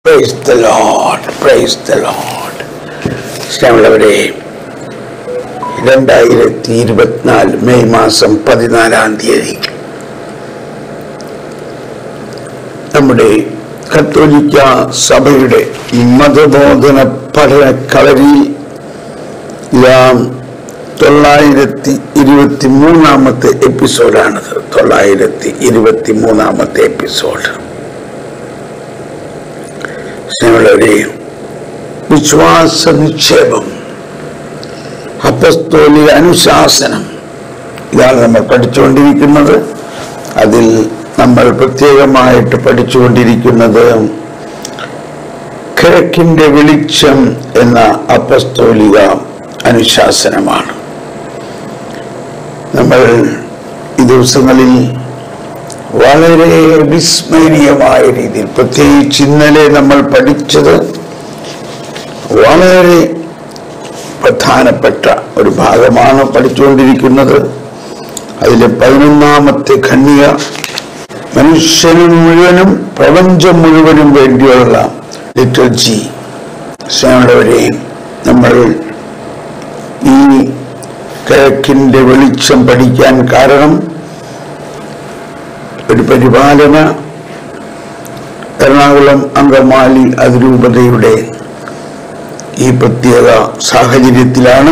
Praise the Lord. Praise the Lord. സ്നേഹമുള്ളവരെ, 2024 May മാസം 14 നമ്മുടെ കത്തോലിക്ക സഭയുടെ മതബോധന പഠന കളരിയിൽ 923 എപ്പിസോഡാണത്. 923 എപ്പിസോഡ്. സ്നേഹമുള്ളവരെ, വിശ്വാസ നിക്ഷേപം, അപ്പസ്തോലിക അനുശാസനം, ഇതാണ് നമ്മൾ പഠിച്ചുകൊണ്ടിരിക്കുന്നത്. അതിൽ നമ്മൾ പ്രത്യേകമായിട്ട് പഠിച്ചുകൊണ്ടിരിക്കുന്നത് കിഴക്കിൻ്റെ വെളിച്ചം എന്ന അപ്പസ്തോലിക അനുശാസനമാണ്. നമ്മൾ ഈ ദിവസങ്ങളിൽ വളരെ വിസ്മരണീയമായ രീതിയിൽ, പ്രത്യേകിച്ച് ഇന്നലെ നമ്മൾ പഠിച്ചത് വളരെ പ്രധാനപ്പെട്ട ഒരു ഭാഗമാണ് പഠിച്ചുകൊണ്ടിരിക്കുന്നത്. അതിലെ 11ാമത്തെ ഖണ്ഡിക മനുഷ്യനും മുഴുവനും പ്രപഞ്ചം മുഴുവനും വേണ്ടിയുള്ള ലിറ്റർജി. സ്നേഹമുള്ളവരെ, നമ്മൾ ഈ കിഴക്കിൻ്റെ വെളിച്ചം പഠിക്കാൻ കാരണം ഒരു പരിപാലന എറണാകുളം അങ്കമാലി അതിരൂപതയുടെ ഈ പ്രത്യേക സാഹചര്യത്തിലാണ്.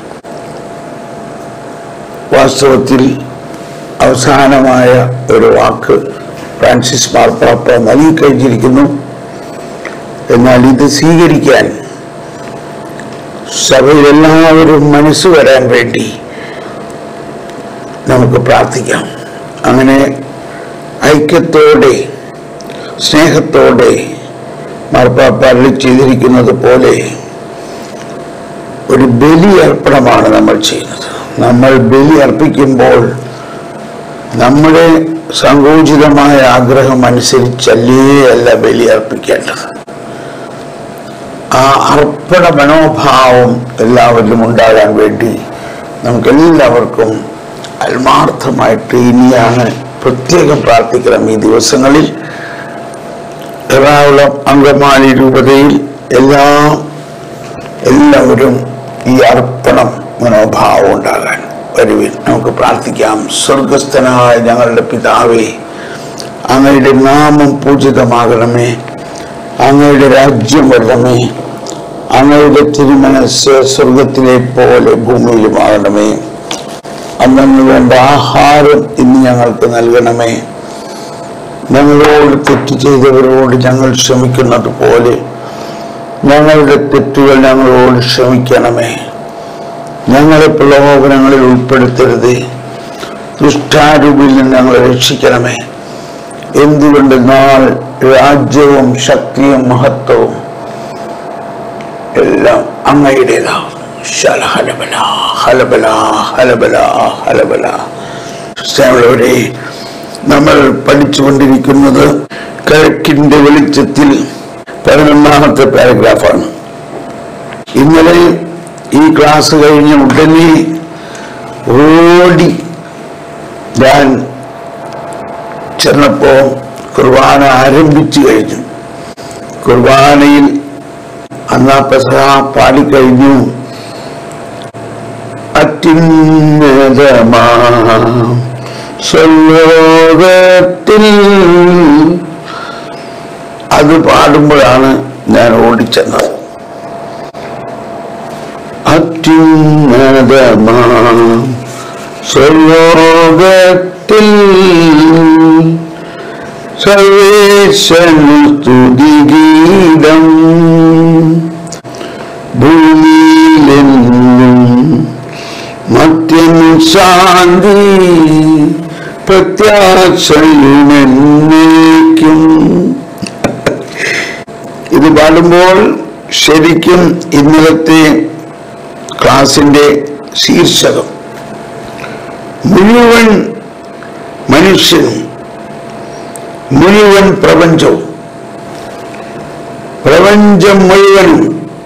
വാസ്തവത്തിൽ അവസാനമായ ഒരു വാക്ക് ഫ്രാൻസിസ് മാർപ്പാപ്പ നൽകിക്കഴിഞ്ഞിരിക്കുന്നു. എന്നാൽ ഇത് സ്വീകരിക്കാൻ സഭയിലെല്ലാവരും മനസ്സ് വരാൻ വേണ്ടി നമുക്ക് പ്രാർത്ഥിക്കാം. അങ്ങനെ ഐക്യത്തോടെ സ്നേഹത്തോടെ മാർപ്പാപ്പ അരുളി ചെയ്തിരിക്കുന്നത് പോലെ ഒരു ബലി അർപ്പണമാണ് നമ്മൾ ചെയ്യുന്നത്. നമ്മൾ ബലി അർപ്പിക്കുമ്പോൾ നമ്മുടെ സങ്കുചിതമായ ആഗ്രഹം അനുസരിച്ചല്ല ബലി അർപ്പിക്കേണ്ടത്. ആ അർപ്പണ മനോഭാവം എല്ലാവരിലും ഉണ്ടാകാൻ വേണ്ടി നമുക്കെല്ലാവർക്കും ആത്മാർത്ഥമായിട്ട് ഇനിയാണ് പ്രത്യേകം പ്രാർത്ഥിക്കണം. ഈ ദിവസങ്ങളിൽ എറണാകുളം അങ്കമാലി രൂപതയിൽ എല്ലാവരും ഈ അർപ്പണം മനോഭാവം ഉണ്ടാകാൻ വരുവിൻ. നമുക്ക് പ്രാർത്ഥിക്കാം. സ്വർഗസ്ഥനായ ഞങ്ങളുടെ പിതാവേ, അങ്ങയുടെ നാമം പൂജിതമാകണമേ, അങ്ങയുടെ രാജ്യം വരണമേ, അങ്ങയുടെ തിരുമനസ്സ് സ്വർഗത്തിലെ പോലെ ഭൂമിയിലുമാകണമേ. അന്നു വേണ്ട ആഹാരം ഇന്ന് ഞങ്ങൾക്ക് നൽകണമേ. ഞങ്ങളോട് തെറ്റ് ചെയ്തവരോട് ഞങ്ങൾ ക്ഷമിക്കുന്നത് പോലെ ഞങ്ങളുടെ തെറ്റുകൾ ഞങ്ങളോട് ക്ഷമിക്കണമേ. ഞങ്ങളെ പ്രലോഭനങ്ങളിൽ ഉൾപ്പെടുത്തരുതേ, ദുഷ്ടാരൂപിൽ നിന്ന് ഞങ്ങളെ രക്ഷിക്കണമേ. എന്തുകൊണ്ടെന്നാൽ രാജ്യവും ശക്തിയും മഹത്വവും എല്ലാം അങ്ങയുടേതാണ്. സ്നേഹമുള്ളവരെ, നമ്മൾ പഠിച്ചുകൊണ്ടിരിക്കുന്നത് കിഴക്കിൻ്റെ വെളിച്ചത്തിൽ 11ാമത്തെ പാരഗ്രാഫാണ്. ഇന്നലെ ഈ ക്ലാസ് കഴിഞ്ഞ ഉടനെ ഓടി ഞാൻ ചെന്നപ്പോൾ കുർബാന ആരംഭിച്ചു കഴിഞ്ഞു. കുർബാനയിൽ അന്നാപ്പസഹ പാടിക്കഴിഞ്ഞു. അത്യുന്നതമാം സ്വർലോകത്തിൽ അത് പാടുമ്പോഴാണ് ഞാൻ ഓടിച്ചെന്നത്. അത്യുന്നതമാം സ്വർലോകത്തിൽ സർവേശ്വരനു സ്തുതിഗീതം, ഭൂമിയിലെന്നും മത്യനും ശാന്തി പ്രത്യാശയുമെന്നേക്കും. ഇത് പാടുമ്പോൾ ശരിക്കും ഇന്നലത്തെ ക്ലാസിന്റെ ശീർഷകം മുഴുവൻ മനുഷ്യനും മുഴുവൻ പ്രപഞ്ചവും പ്രപഞ്ചം മുഴുവനും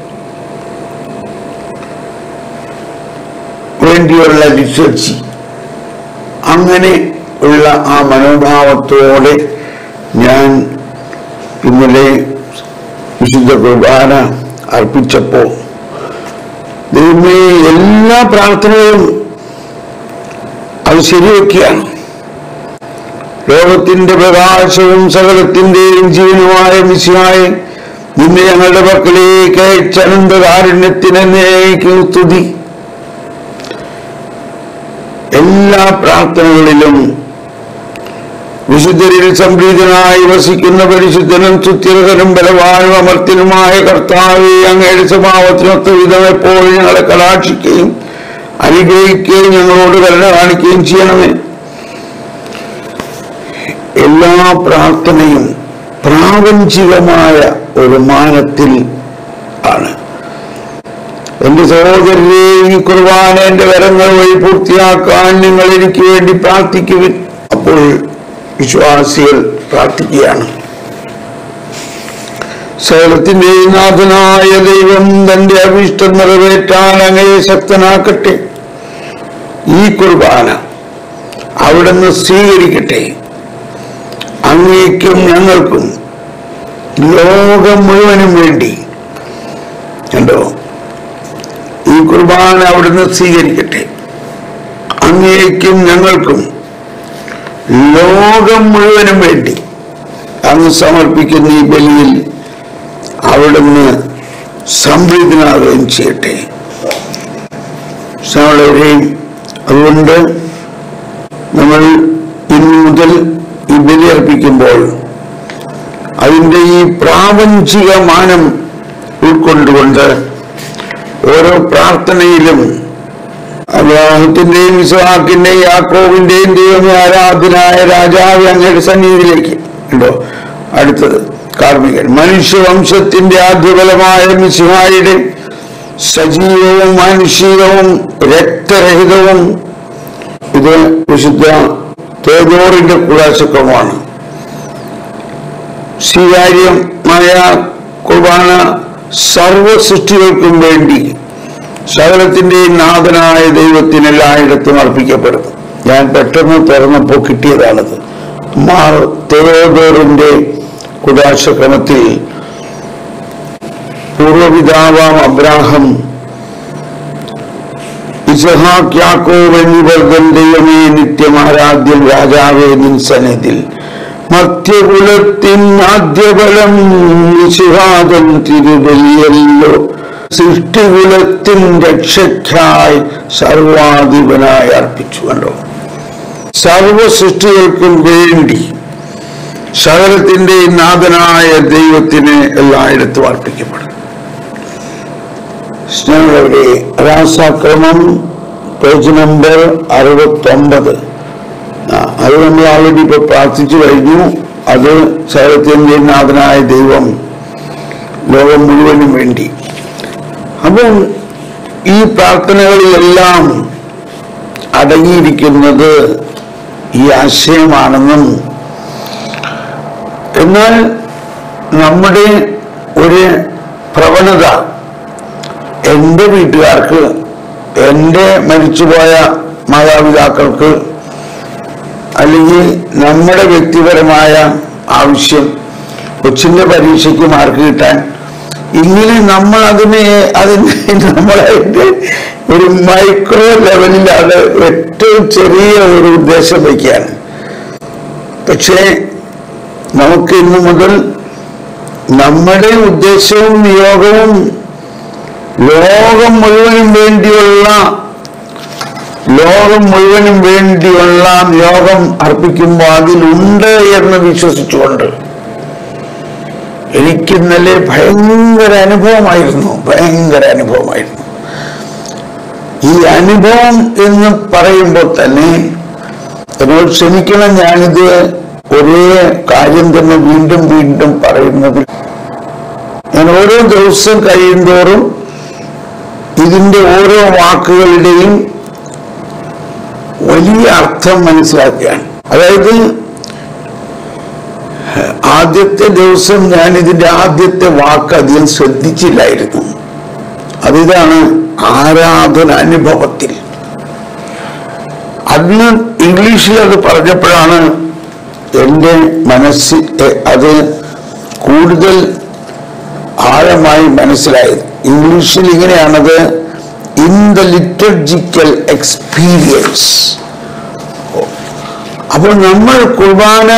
വേണ്ടിയുള്ള ലിറ്ററേച്ചർ, അങ്ങനെ ഉള്ള ആ മനോഭാവത്തോടെ ഞാൻ ഇന്നലെ വിശുദ്ധ കുർബാന അർപ്പിച്ചപ്പോൾ ദൈവമേ എല്ലാ പ്രാർത്ഥനകളും അത് ശരിവെക്കുകയാണ്. ലോകത്തിന്റെ പ്രകാശവും സകലത്തിന്റെയും ജീവനുമായ മിശിഹായെ, നിന്നെ ഞങ്ങളുടെ പക്കലേക്ക് അയച്ച അനന്തകാരുണ്യത്തിനേക്ക് സ്തുതി. എല്ലാ പ്രാർത്ഥനകളിലും വിശുദ്ധരിൽ സംപ്രീതനായി വസിക്കുന്ന പരിശുദ്ധനും സുത്യർഹനും ബലവാനും അമർത്യനുമായ കർത്താവേ, അങ്ങയുടെ സ്വഭാവത്തിനൊത്ത വിധം എപ്പോഴും ഞങ്ങളെ കടാക്ഷിക്കുകയും അനുഗ്രഹിക്കുകയും ഞങ്ങളോട് കരുണ കാണിക്കുകയും ചെയ്യണമേ. എല്ലാ പ്രാർത്ഥനയും പ്രാപഞ്ചികമായ ഒരു മാനത്തിൽ ആണ്. എന്റെ സഹോദരരെ, ഈ കുർബാന എന്റെ കരങ്ങൾ വഴി പൂർത്തിയാക്കാൻ നിങ്ങൾ എനിക്ക് വേണ്ടി പ്രാർത്ഥിക്കുവിൻ. അപ്പോൾ വിശ്വാസികൾ പ്രാർത്ഥിക്കുകയാണ്. സകലത്തിന്റെ നാഥനായ ദൈവം തന്റെ അഭീഷ്ടം നിറവേറ്റാൻ അങ്ങയെ ശക്തനാക്കട്ടെ. ഈ കുർബാന അവിടുന്ന് സ്വീകരിക്കട്ടെ. അങ്ങേക്കും ഞങ്ങൾക്കും ലോകം മുഴുവനും വേണ്ടി കണ്ടോ, ഈ കുർബാന അവിടുന്ന് സ്വീകരിക്കട്ടെ. അങ്ങേക്കും ഞങ്ങൾക്കും ലോകം മുഴുവനും വേണ്ടി അങ്ങ് സമർപ്പിക്കുന്ന ഈ ബലിയിൽ അവിടുന്ന് സംപ്രീതനാകുകയും ചെയ്യട്ടെ. അതുകൊണ്ട് നമ്മൾ ഇന്നു മുതൽ ഈ ബലി അർപ്പിക്കുമ്പോൾ അതിൻ്റെ ഈ പ്രാപഞ്ചിക മാനം ഉൾക്കൊണ്ടുകൊണ്ട് ഓരോ പ്രാർത്ഥനയിലും അബ്രാഹത്തിന്റെയും ഇസ്ഹാക്കിന്റെയും യാക്കോബിന്റെയും ദൈവമേ ആരാധനായ രാജാവ് അങ്ങയുടെ സന്നിധിയിലേക്ക് ഉണ്ടോ. അടുത്തത് കാർമികൻ, മനുഷ്യവംശത്തിന്റെ ആദ്യഫലമായ മിശിഹായുടെ സജീവവും മാനുഷികവും രക്തരഹിതവും, ഇത് വിശുദ്ധ തേജോറിന്റെ കുലാശക്രമമാണ്. സ്വീകാര്യമായ കുർബാന സർവ സൃഷ്ടികൾക്കും വേണ്ടി സകലത്തിന്റെയും നാഥനായ ദൈവത്തിന് എല്ലായിടത്തും അർപ്പിക്കപ്പെടുന്നു. ഞാൻ പെട്ടെന്ന് തുറന്നപ്പോൾ കിട്ടിയതാണത്. മാർ തേജോറിന്റെ കുലാശക്രമത്തിൽ പൂർവപിതാവാം അബ്രാഹം, ഇസ്ഹാക്ക്, യാക്കോബ് എന്നിവർ ദൈവമേ നിത്യം ആരാധ്യം രാജാവേ നിൻ സന്നിധിയിൽ മധ്യകുലത്തിൻ ആദ്യഫലം മിശിഹാതൻ തിരുബലിയല്ലോ, സൃഷ്ടികുലത്തിൻ രക്ഷയ്ക്കായി സർവാധിപനായി അർപ്പിച്ചു. കണ്ടോ, സർവ സൃഷ്ടികൾക്കും വേണ്ടി സകലത്തിന്റെ നാഥനായ ദൈവത്തിന് എല്ലായിടത്തും അർപ്പിക്കപ്പെടും. സ്നേഹമുള്ളവരെ, രാസാക്രമം പേജ് നമ്പർ 69. അത് നമ്മൾ ആൾറെഡി ഇപ്പൊ പ്രാർത്ഥിച്ചു കഴിഞ്ഞു. അത് സകലത്തിന്റെ നാഥനായ ദൈവം ലോകം മുഴുവനും വേണ്ടി. അപ്പം ഈ പ്രാർത്ഥനകളിലെല്ലാം അടങ്ങിയിരിക്കുന്നത് ഈ ആശയമാണെന്നും, എന്നാൽ നമ്മുടെ ഒരു പ്രവണത എൻ്റെ വീട്ടുകാർക്ക്, എൻ്റെ മരിച്ചുപോയ മാതാപിതാക്കൾക്ക്, അല്ലെങ്കിൽ നമ്മുടെ വ്യക്തിപരമായ ആവശ്യം, കൊച്ചിൻ്റെ പരീക്ഷയ്ക്ക് മാർക്ക് കിട്ടാൻ, ഇങ്ങനെ നമ്മൾ നമ്മളായിട്ട് ഒരു മൈക്രോ ലെവലിലാണ് ഏറ്റവും ചെറിയ ഒരു ഉദ്ദേശം വയ്ക്കുകയാണ്. പക്ഷേ നമുക്ക് ഇന്നു മുതൽ നമ്മുടെ ഉദ്ദേശവും നിയോഗവും ലോകം മുഴുവനും വേണ്ടിയുള്ള നിയോഗം അർപ്പിക്കുമ്പോൾ അതിലുണ്ട് എന്ന് വിശ്വസിച്ചുകൊണ്ട്, എനിക്ക് ഇന്നലെ ഭയങ്കര അനുഭവമായിരുന്നു. ഈ അനുഭവം എന്ന് പറയുമ്പോൾ തന്നെ എന്നോട് ക്ഷമിക്കണം, ഞാനിത് ഒരേ കാര്യം തന്നെ വീണ്ടും വീണ്ടും പറയുന്നത്. ഞാൻ ഓരോ ദിവസം കഴിയുന്തോറും ഇതിൻ്റെ ഓരോ വാക്കുകളുടെയും വലിയ അർത്ഥം മനസ്സിലാക്കുകയാണ്. അതായത് ആദ്യത്തെ ദിവസം ഞാൻ ഇതിൻ്റെ ആദ്യത്തെ വാക്ക് അധികം ശ്രദ്ധിച്ചില്ലായിരുന്നു. അതിതാണ് ആരാധന അനുഭവത്തിൽ. അന്ന് ഇംഗ്ലീഷിൽ അത് പറഞ്ഞപ്പോഴാണ് എൻ്റെ മനസ്സിൽ അത് കൂടുതൽ വ്യക്തമായി മനസ്സിലായത്. ഇംഗ്ലീഷിൽ ഇങ്ങനെയാണത്, ഇൻ ദ ലിറ്റർജിക്കൽ എക്സ്പീരിയൻസ്. അപ്പോൾ നമ്മൾ കുർബാന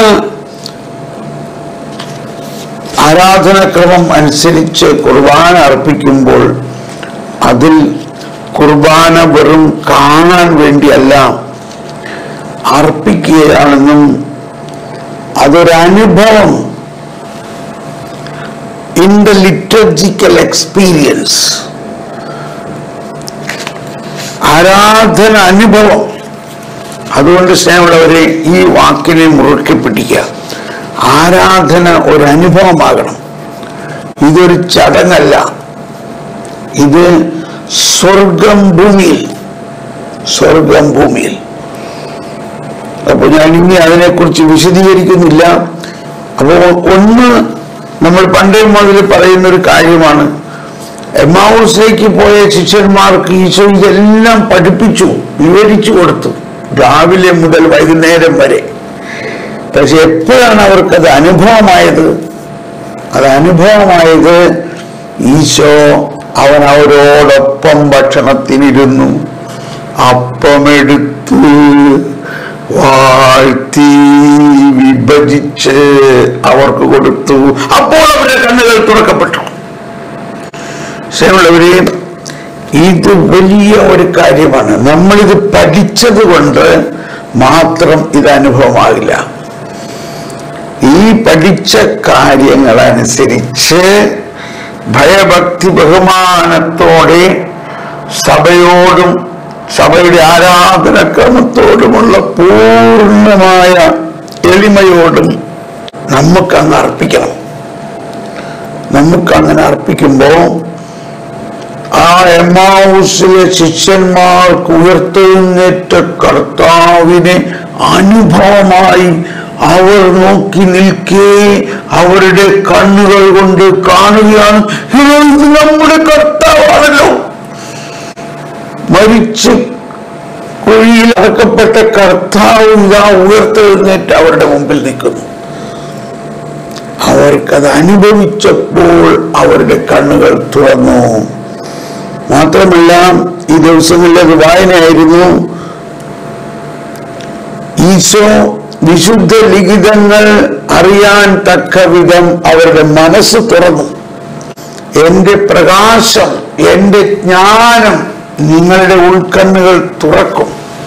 ആരാധനാക്രമം അനുസരിച്ച് കുർബാന അർപ്പിക്കുമ്പോൾ അതിൽ കുർബാന വെറും കാണാൻ വേണ്ടിയല്ല അർപ്പിക്കുകയാണെന്നും അതൊരനുഭവം, ഇൻ ദ ലിറ്റർജിക്കൽ എക്സ്പീരിയൻസ്, ആരാധന അനുഭവം. അതുകൊണ്ട് സ്നേഹമുള്ളവരെ, ഈ വാക്കിനെ മുറുക്കി പിടിക്കുക. ആരാധന ഒരു അനുഭവമാകണം. ഇതൊരു ചടങ്ങല്ല, ഇത് സ്വർഗം ഭൂമിയിൽ. അപ്പൊ ഞാൻ ഇനി അതിനെക്കുറിച്ച് വിശദീകരിക്കുന്നില്ല. അപ്പോൾ ഒന്ന്, നമ്മൾ പണ്ടേ മുതൽ പറയുന്ന ഒരു കാര്യമാണ്, എമ്മാവൂസിലേക്ക് പോയ ശിഷ്യന്മാർക്ക് ഈശോ ഇതെല്ലാം പഠിപ്പിച്ചു, വിവരിച്ചു കൊടുത്തു, രാവിലെ മുതൽ വൈകുന്നേരം വരെ. പക്ഷെ എപ്പോഴാണ് അവർക്കത് അനുഭവമായത്? ഈശോ അവൻ അവരോടൊപ്പം ഭക്ഷണത്തിനിരുന്നു, അപ്പമെടുത്ത് വാഴ്ത്തി വിഭജിച്ച് അവർക്ക് കൊടുത്തു. അപ്പോൾ അവരുടെ കണ്ണുകൾ തുറക്കപ്പെട്ടു. സ്നേഹമുള്ളവരെ, ഇത് വലിയ ഒരു കാര്യമാണ്. നമ്മളിത് പഠിച്ചത് കൊണ്ട് മാത്രം ഇത് അനുഭവമാകില്ല. ഈ പഠിച്ച കാര്യങ്ങളനുസരിച്ച് ഭയഭക്തി ബഹുമാനത്തോടെ സഭയോടും സഭയുടെ ആരാധനക്രമത്തോടുമുള്ള പൂർണ്ണമായ എളിമയോടും നമുക്കങ്ങ് അർപ്പിക്കണം. നമുക്കങ്ങനെ അർപ്പിക്കുമ്പോൾ ആ എമ്മാവൂസിലെ ശിഷ്യന്മാർക്ക് ഉയർത്തെഴുന്നേറ്റ കർത്താവിനെ അനുഭവമായി അവർ നോക്കി നിൽക്കേ അവരുടെ കണ്ണുകൾ കൊണ്ട് കാണുകയാണ്, ഇത് നമ്മുടെ കർത്താവാണല്ലോ. മരിച്ച് കുഴിയിൽ അടക്കപ്പെട്ട കർത്താവ് ഇതാ ഉയർത്തെഴുന്നേറ്റ് അവരുടെ മുമ്പിൽ നിൽക്കുന്നു. അവർക്കത് അനുഭവിച്ചപ്പോൾ അവരുടെ കണ്ണുകൾ തുറന്നു. മാത്രമല്ല, ഈ ദിവസങ്ങളിൽ അത് വായനയായിരുന്നു. ഈശോ വിശുദ്ധ ലിഖിതങ്ങൾ അറിയാൻ തക്ക വിധം അവരുടെ മനസ്സ് തുറന്നു. എന്റെ പ്രകാശം, എന്റെ ജ്ഞാനം നിങ്ങളുടെ ഉൾക്കണ്ണുകൾ തുറക്കും.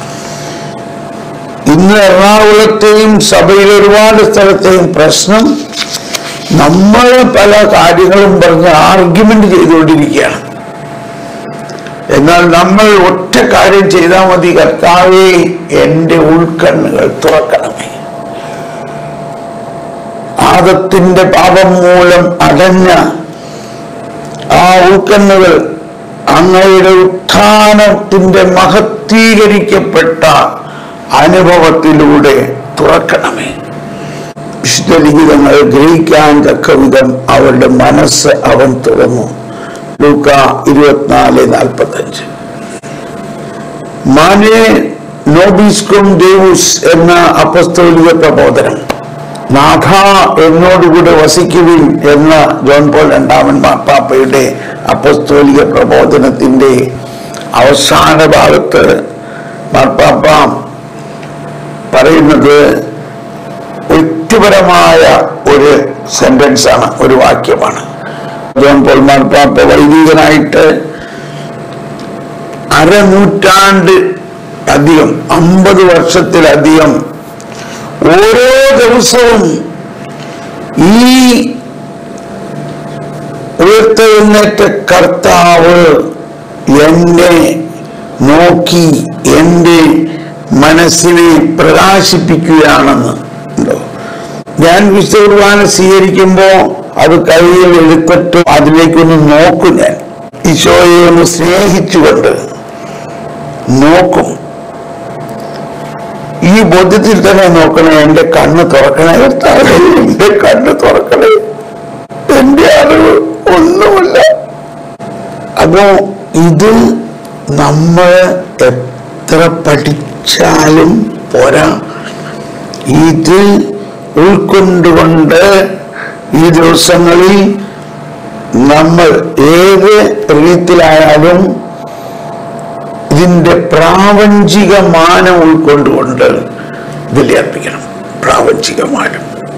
ഇന്ന് എറണാകുളത്തെയും സഭയിലെ ഒരുപാട് സ്ഥലത്തെയും പ്രശ്നം, നമ്മൾ പല കാര്യങ്ങളും പറഞ്ഞ് ആർഗ്യുമെന്റ് ചെയ്തുകൊണ്ടിരിക്കുകയാണ്. എന്നാൽ നമ്മൾ ഒറ്റ കാര്യം ചെയ്താൽ മതി, കർത്താവേ എന്റെ ഉൾക്കണ്ണുകൾ തുറക്കണമേ. ആദത്തിന്റെ പാപം മൂലം അടഞ്ഞ ആ ഉൾക്കണ്ണുകൾ അങ്ങയുടെ ഉത്ഥാനത്തിന്റെ മഹത്വീകരിക്കപ്പെട്ട അനുഭവത്തിലൂടെ തുറക്കണമേ. വിശുദ്ധ ലിഖിതങ്ങൾ ഗ്രഹിക്കാൻ തക്കവിധം അവരുടെ മനസ്സ് അവൻ തുറന്നു. ലൂക്ക 24:45. മാനെ നോബിസ്കും ദേവുസ് എന്ന അപ്പസ്തോലിക പ്രബോധനം, നാഥ എന്നോടുകൂടെ വസിക്കുവിൻ എന്ന ജോൺ പോൾ രണ്ടാമൻ മാർപ്പാപ്പയുടെ അപ്പസ്തോലിക പ്രബോധനത്തിന്റെ അവസാന ഭാഗത്ത് മാർപ്പാപ്പ പറയുന്നത് വ്യക്തിപരമായ ഒരു സെന്റൻസ് ആണ്, ഒരു വാക്യമാണ്. ജോൺ പോൾ മാർപ്പാപ്പ വൈദികനായിട്ട് അരനൂറ്റാണ്ട് അധികം, 50 വർഷത്തിലധികം ഓരോ ദിവസവും ഈ ഉയർത്തെഴുന്നേറ്റ കർത്താവ് എന്നെ നോക്കി എൻ്റെ മനസ്സിനെ പ്രകാശിപ്പിക്കുകയാണെന്ന്. ഞാൻ വിശുദ്ധ കുർബാന സ്വീകരിക്കുമ്പോൾ അത് കയ്യിൽ എടുത്തിട്ട് അതിലേക്കൊന്ന് നോക്കും. ഞാൻ ഈശോയെ ഒന്ന് സ്നേഹിച്ചുകൊണ്ട് നോക്കും. ഈ ബോധ്യത്തിൽ തന്നെ നോക്കണേ, എന്റെ കണ്ണ് തുറക്കണേ കർത്താവേ, എന്റെ കണ്ണ് തുറക്കണേ, എന്റെ അറിവ് ഒന്നുമില്ല. അപ്പോ ഇത് നമ്മൾ എത്ര പഠിച്ചാലും പോരാ. ഇത് ഉൾക്കൊണ്ടുകൊണ്ട് ഈ ദിവസങ്ങളിൽ നമ്മൾ ഏത് രീതിയിലായാലും ഇതിന്റെ പ്രാപഞ്ചിക മാനം ഉൾക്കൊണ്ടുകൊണ്ട് ബലിയർപ്പിക്കണം. പ്രാപഞ്ചിക മാനം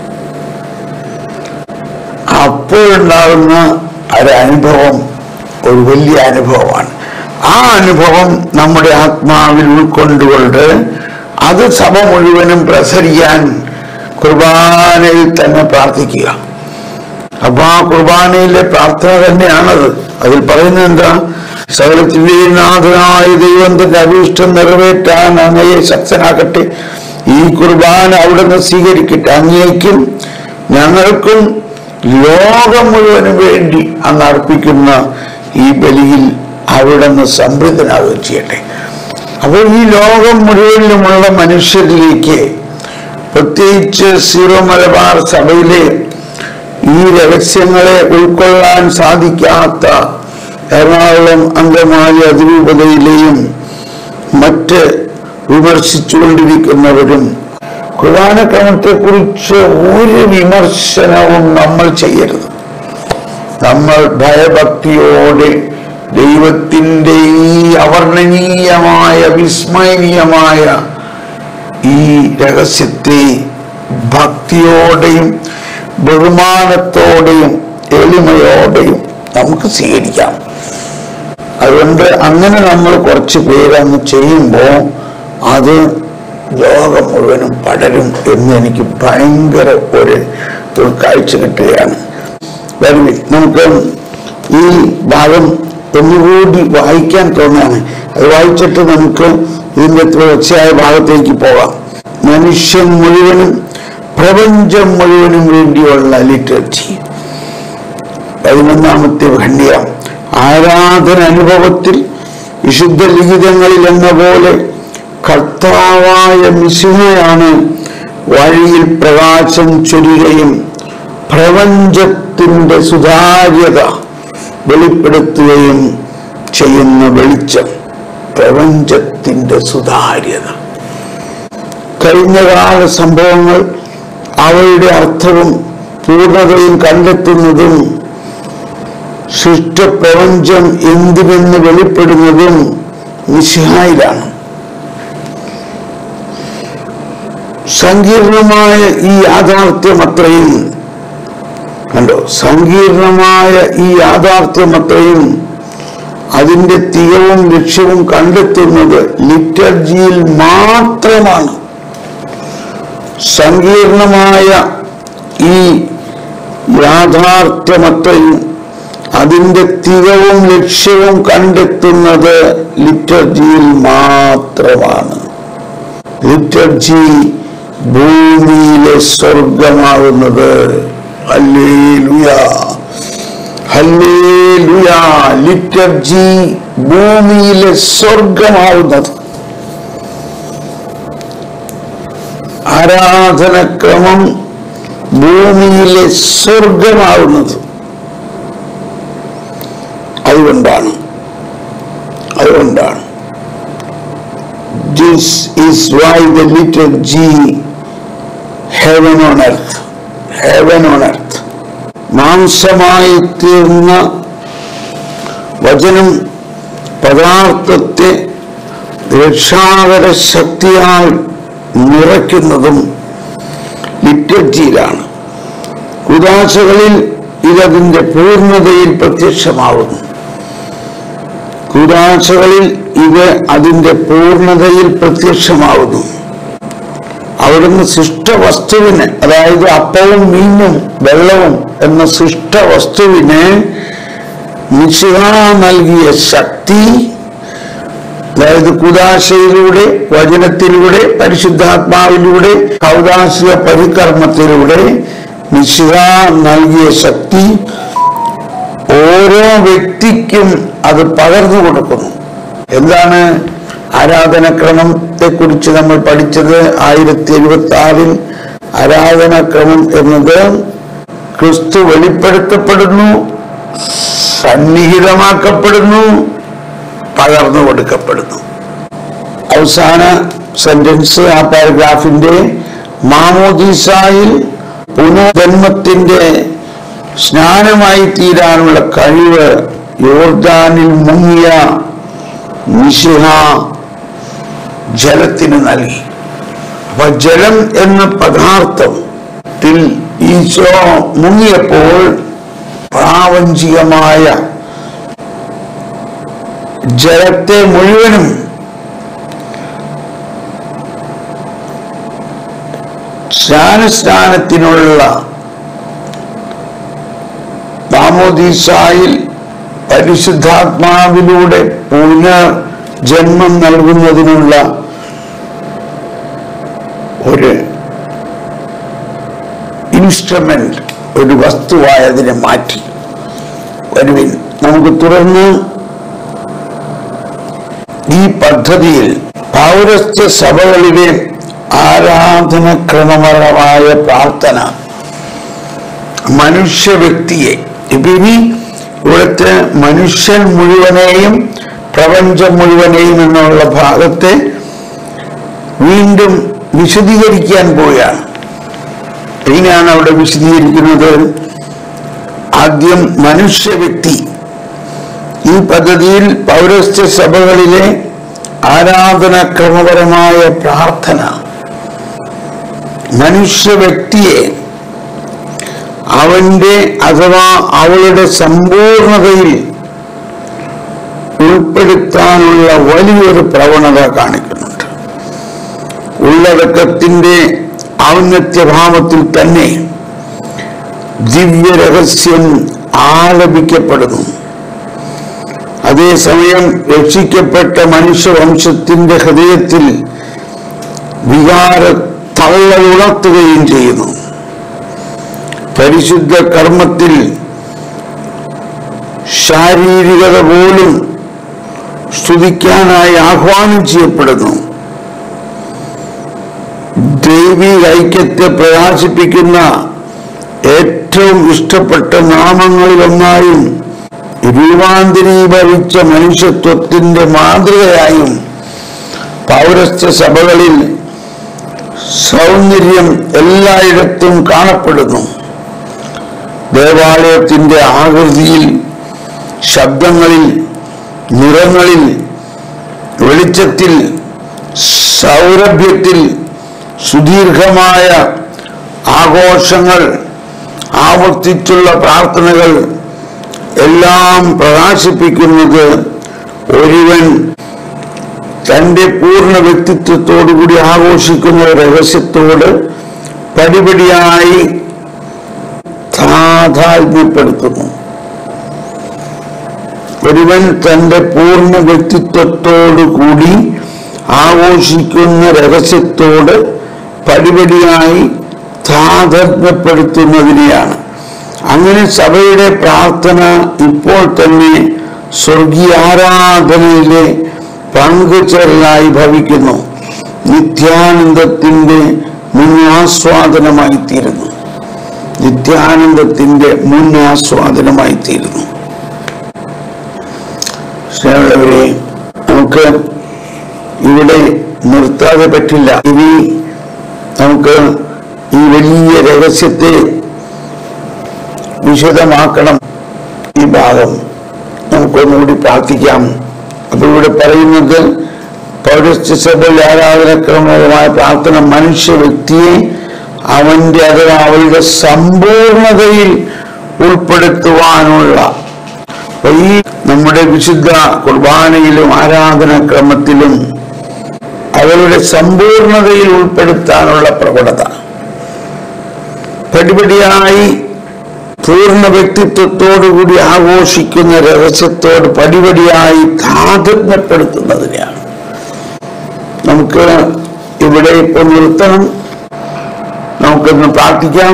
അപ്പോഴുണ്ടാകുന്ന ഒരനുഭവം ഒരു വലിയ അനുഭവമാണ്. ആ അനുഭവം നമ്മുടെ ആത്മാവിൽ ഉൾക്കൊണ്ടുകൊണ്ട് അത് സഭ മുഴുവനും പ്രസരിക്കാൻ കുർബാനയിൽ തന്നെ പ്രാർത്ഥിക്കുക. അപ്പൊ ആ കുർബാനയിലെ പ്രാർത്ഥന തന്നെയാണത്. അതിൽ പറയുന്നത് എന്താ? സകലത്തിന്റെയും നാഥനായ ദൈവം തന്റെ അഭീഷ്ടം നിറവേറ്റാൻ അങ്ങയെ ശക്തനാക്കട്ടെ. ഈ കുർബാന അവിടുന്ന് സ്വീകരിക്കട്ടെ. അങ്ങേക്കും ഞങ്ങൾക്കും ലോകം മുഴുവനും വേണ്ടി അങ്ങ് അർപ്പിക്കുന്ന ഈ ബലിയിൽ അവിടുന്ന് സംപ്രീതനാവുകയും ചെയ്യട്ടെ. അപ്പോൾ ഈ ലോകം മുഴുവനിലുമുള്ള മനുഷ്യരിലേക്ക്, പ്രത്യേകിച്ച് സീറോ മലബാർ സഭയിലെ ഈ രഹസ്യങ്ങളെ ഉൾക്കൊള്ളാൻ സാധിക്കാത്ത എറണാകുളം അങ്കമാലി അതിരൂപതയിലെയും മറ്റ് വിമർശിച്ചുകൊണ്ടിരിക്കുന്നവരും കുർബാനക്രമത്തെക്കുറിച്ച് ഒരു വിമർശനവും നമ്മൾ ചെയ്യരുത്. നമ്മൾ ഭയഭക്തിയോടെ ദൈവത്തിൻ്റെ ഈ അവർണ്ണനീയമായ വിസ്മയനീയമായ ഈ രഹസ്യത്തെ ഭക്തിയോടെയും ബഹുമാനത്തോടെയും എളിമയോടെയും നമുക്ക് സ്വീകരിക്കാം. അതുകൊണ്ട് അങ്ങനെ നമ്മൾ കുറച്ച് പേരങ്ങ് ചെയ്യുമ്പോൾ അത് ലോകം മുഴുവനും പടരും എന്ന് എനിക്ക് ഭയങ്കര ഒരു കാഴ്ച കിട്ടുകയാണ്. വരുവിൽ നമുക്ക് ഈ ഭാഗം ഒന്നുകൂടി വായിക്കാൻ തോന്നാണ്. അത് വായിച്ചിട്ട് നമുക്ക് ഇതിൻ്റെ തുടർച്ചയായ ഭാഗത്തേക്ക് പോകാം. മനുഷ്യൻ മുഴുവനും പ്രപഞ്ചം മുഴുവനും വേണ്ടിയുള്ള ലിറ്റർജി. 11ാമത്തെ ഖണ്ഡിക. ആരാധന അനുഭവത്തിൽ വിശുദ്ധ ലിഖിതങ്ങളിൽ എന്ന പോലെ കർത്താവായ മിശിഹയാണ് വഴിയിൽ പ്രകാശം ചൊരിയുകയും പ്രപഞ്ചത്തിന്റെ സുതാര്യത വെളിപ്പെടുത്തുകയും ചെയ്യുന്ന വെളിച്ചം. പ്രപഞ്ചത്തിന്റെ സുതാര്യത. കഴിഞ്ഞകാല സംഭവങ്ങൾ അവയുടെ അർത്ഥവും പൂർണ്ണതയും കണ്ടെത്തുന്നതും സൃഷ്ടപ്രപഞ്ചം എന്തിനെന്ന് വെളിപ്പെടുന്നതും മിശിഹായിലാണ്. സങ്കീർണമായ ഈ യാഥാർത്ഥ്യമത്രയും സങ്കീർണമായ ഈ യാഥാർത്ഥ്യമത്രയും അതിൻ്റെ തികവും ലക്ഷ്യവും കണ്ടെത്തുന്നത് ലിറ്റർജിയിൽ മാത്രമാണ്. സങ്കീർണമായ ഈ യാഥാർത്ഥ്യമത്രയും അതിൻ്റെ തികവും ലക്ഷ്യവും കണ്ടെത്തുന്നത് ലിറ്റർജിയിൽ മാത്രമാണ്. ലിറ്റർജി ഭൂമിയിലെ സ്വർഗമാകുന്നത്. Hallelujah, hallelujah. ലിറ്റർജി ഭൂമിയിലെ സ്വർഗമാവുന്നത്. ആരാധനക്രമം ഭൂമിയിലെ സ്വർഗമാവുന്നത്. അതുകൊണ്ടാണ് this is why the liturgy heaven on earth. മാംസമായി തീർന്ന വചനം പദാർത്ഥത്തെ രക്ഷാകര ശക്തിയാൽ നിറയ്ക്കുന്നതും ലിറ്റർജിയിലാണ്. കുദാശകളിൽ ഇതതിൻ്റെ പൂർണ്ണതയിൽ പ്രത്യക്ഷമാവുന്നു. കുദാശകളിൽ ഇത് അതിൻ്റെ പൂർണ്ണതയിൽ പ്രത്യക്ഷമാവുന്നു. അവിടുന്ന് സൃഷ്ടവസ്തുവിന്, അതായത് അപ്പവും മീനും വെള്ളവും എന്ന സൃഷ്ടവസ്തുവിന് മിശിഹാ നൽകിയ ശക്തി, അതായത് കുദാശയിലൂടെ, വചനത്തിലൂടെ, പരിശുദ്ധാത്മാവിലൂടെ, കൗദാശിക പരികർമ്മത്തിലൂടെ മിശിഹാ നൽകിയ ശക്തി ഓരോ വ്യക്തിക്കും അത് പകർന്നു കൊടുക്കുന്നു. എന്താണ് ആരാധനക്രമത്തെ കുറിച്ച് നമ്മൾ പഠിച്ചത്? 1076 ആരാധനാക്രമം എന്നത് ക്രിസ്തു വെളിപ്പെടുത്തപ്പെടുന്നു, സന്നിഹിതമാക്കപ്പെടുന്നു, പകർന്നു കൊടുക്കപ്പെടുന്നു. അവസാന സെന്റൻസ് ആ പാരഗ്രാഫിന്റെ മാമോദീസായിൽ പുനർജന്മത്തിന്റെ സ്നാനമായി തീരാനുള്ള കഴിവ് യോർദാനിൽ മുങ്ങിയ മിശിഹ ജലത്തിന് നൽകി. അപ്പൊ ജലം എന്ന പദാർത്ഥത്തിൽ ഈശോ മുങ്ങിയപ്പോൾ പ്രാപഞ്ചികമായ ജലത്തെ മുഴുവനും സ്നാനത്തിനുള്ള മാമോദീസായിൽ പരിശുദ്ധാത്മാവിലൂടെ പുനർജന്മം നൽകുന്നതിനുള്ള ഒരു ഇൻസ്ട്രുമെന്റ്, ഒരു വസ്തുവായി അതിനെ മാറ്റി. വരുവിൻ, നമുക്ക് തുടർന്ന് ഈ പദ്ധതിയിൽ പൗരസ്ത്യ സഭകളിലെ ആരാധനക്രമപരമായ പ്രാർത്ഥന മനുഷ്യ വ്യക്തിയെ, ഇനി ഇവിടുത്തെ മനുഷ്യൻ മുഴുവനെയും പ്രപഞ്ചം മുഴുവനെയും എന്നുള്ള ഭാഗത്തെ വീണ്ടും വിശദീകരിക്കാൻ പോവുകയാണ്. ഇതിനാണ് അവിടെ വിശദീകരിക്കുന്നത്. ആദ്യം മനുഷ്യ വ്യക്തി. ഈ പദ്ധതിയിൽ പൗരസ്ത്യ സഭകളിലെ ആരാധനാക്രമപരമായ പ്രാർത്ഥന മനുഷ്യ വ്യക്തിയെ അവന്റെ അഥവാ അവളുടെ സമ്പൂർണതയിൽ ഉൾപ്പെടുത്താനുള്ള വലിയൊരു പ്രവണത കാണിക്കുന്നുണ്ട്. ഉള്ളടക്കത്തിന്റെ ഔന്നത്യഭാവത്തിൽ തന്നെ ദിവ്യരഹസ്യം ആലപിക്കപ്പെടുന്നു. അതേസമയം രക്ഷിക്കപ്പെട്ട മനുഷ്യവംശത്തിന്റെ ഹൃദയത്തിൽ വികാര തള്ളലുണർത്തുകയും ചെയ്യുന്നു. പരിശുദ്ധ കർമ്മത്തിൽ ശാരീരികത പോലും സ്തുതിക്കാനായി ആഹ്വാനം ചെയ്യപ്പെടുന്നു. ദൈവിക ഐക്യത്തെ പ്രകാശിപ്പിക്കുന്ന ഏറ്റവും ഇഷ്ടപ്പെട്ട നാമങ്ങളിലൊന്നായും രൂപാന്തരീഭവിച്ച മനുഷ്യത്വത്തിന്റെ മാതൃകയായും പൗരസ്ത്യ സഭകളിൽ സൗന്ദര്യം എല്ലായിടത്തും കാണപ്പെടുന്നു. ദേവാലയത്തിന്റെ ആകൃതിയിൽ, ശബ്ദങ്ങളിൽ, നിറങ്ങളിൽ, വെളിച്ചത്തിൽ, സൗരഭ്യത്തിൽ, സുദീർഘമായ ആഘോഷങ്ങൾ, ആവർത്തിച്ചുള്ള പ്രാർത്ഥനകൾ എല്ലാം പ്രകാശിപ്പിക്കുന്നത് ഒരുവൻ തന്റെ പൂർണ്ണ വ്യക്തിത്വത്തോടുകൂടി ആഘോഷിക്കുന്ന രഹസ്യത്തോട് പടിപടിയായി താതാത്മ്യപ്പെടുത്തുന്നു. ഒരുവൻ തന്റെ പൂർണ്ണ വ്യക്തിത്വത്തോടുകൂടി ആഘോഷിക്കുന്ന രഹസ്യത്തോട് പടിപടിയായി താതാത്മ്യപ്പെടുത്തുന്നതിനെയാണ്. അങ്ങനെ സഭയുടെ പ്രാർത്ഥന ഇപ്പോൾ തന്നെ സ്വർഗീയ ആരാധനയിലെ പങ്കുചേരലായി ഭവിക്കുന്നു. നിത്യാനന്ദത്തിന്റെ മുന്നാസ്വാദനമായി തീരുന്നു. നിത്യാനന്ദത്തിന്റെ മുന്നാസ്വാദനമായി തീരുന്നു. സ്നേഹമുള്ളവരെ, നമുക്ക് ഇവിടെ നിർത്താതെ പറ്റില്ല. ഇനി നമുക്ക് ഈ വലിയ രഹസ്യത്തെ വിശദമാക്കണം. ഈ ഭാഗം നമുക്കൊന്നുകൂടി പ്രാർത്ഥിക്കാം. അപ്പൊ ഇവിടെ പറയുന്നത് പൗരസ്ത്യ സഭയിലെ ആരാധനക്രമമായ പ്രാർത്ഥന മനുഷ്യ വ്യക്തിയെ അവന്റെ അഥവാ അവളുടെ സമ്പൂർണതയിൽ ഉൾപ്പെടുത്തുവാനുള്ള, ഈ നമ്മുടെ വിശുദ്ധ കുർബാനയിലും ആരാധനാക്രമത്തിലും അവളുടെ സമ്പൂർണതയിൽ ഉൾപ്പെടുത്താനുള്ള പ്രവണത പടിപടിയായി പൂർണ്ണ വ്യക്തിത്വത്തോടുകൂടി ആഘോഷിക്കുന്ന രഹസ്യത്തോട് പടിപടിയായി താതാത്മ്യപ്പെടുത്തുന്നതിനെയാണ്. നമുക്ക് ഇവിടെ ഇപ്പോൾ നിർത്തണം. നമുക്കൊന്ന് പ്രാർത്ഥിക്കാം.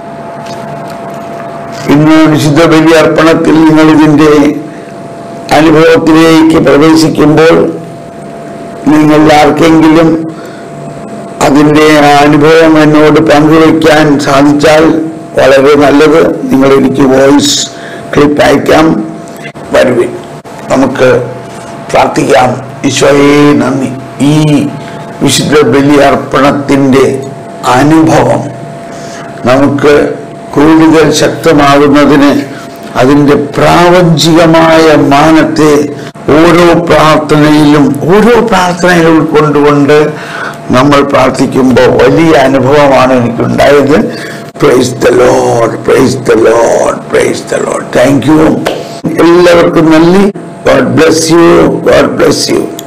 ഇന്ന് വിശുദ്ധ ബലി അർപ്പണത്തിൽ നിങ്ങൾ ഇതിന്റെ അനുഭവത്തിലേക്ക് പ്രവേശിക്കുമ്പോൾ നിങ്ങൾ ആർക്കെങ്കിലും അതിന്റെ അനുഭവം എന്നോട് പങ്കുവയ്ക്കാൻ സാധിച്ചാൽ വളരെ നല്ലത്. നിങ്ങൾ എനിക്ക് വോയിസ് ക്ലിപ്പ് അയക്കാം. വരുവിൻ, നമുക്ക് പ്രാർത്ഥിക്കാം. ഈശോയെ നന്ദി. ഈ വിശുദ്ധ ബലി അർപ്പണത്തിന്റെ അനുഭവം നമുക്ക് കൂടുതൽ ശക്തമാകുന്നതിന് അതിൻ്റെ പ്രാപഞ്ചികമായ മാനത്തെ ഓരോ പ്രാർത്ഥനയിലും ഉൾക്കൊണ്ടുകൊണ്ട് നമ്മൾ പ്രാർത്ഥിക്കുമ്പോൾ വലിയ അനുഭവമാണ് എനിക്കുണ്ടായത്. Praise the Lord, praise the Lord, praise the Lord. Thank you. എല്ലാവർക്കും നന്ദി. God bless you, God bless U.